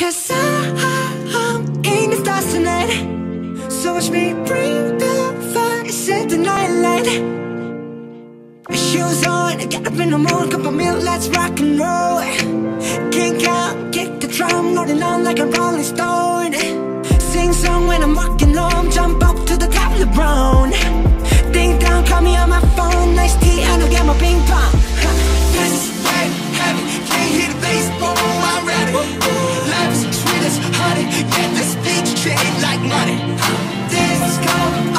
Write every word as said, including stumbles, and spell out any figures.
Cause I'm in the stars tonight. So watch me bring the fire, set the night light. Shoes on, get up in the morning, cup of milk, let's rock and roll. Kink out, kick the drum, rolling on like a rolling stone. Sing song when I'm walking home, jump up to the top of the brown. Ding dong, call me on my phone, nice tea, and I'll get my ping pong. This is way heavy, can't hear the bass, boom, I'm ready. Life is sweet as honey, yeah, this beach chain like money. This is cold.